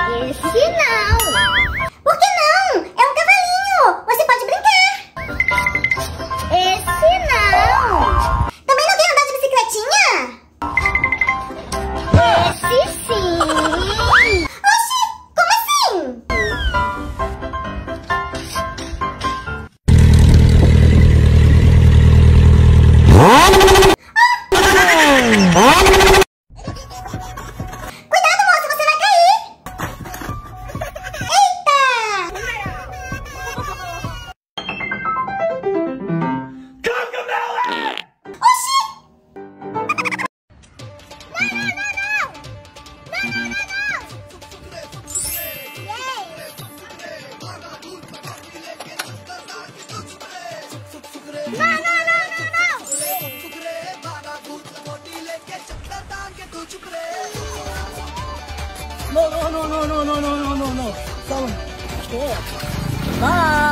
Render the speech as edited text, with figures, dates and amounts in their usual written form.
Esse não. Por que não? É um cavalinho. Você pode brincar. Esse não. Também não quer andar de bicicletinha? Esse sim. Oxi, como assim? Cuidado, moça, você vai cair. Eita! Oxi! No. Bye.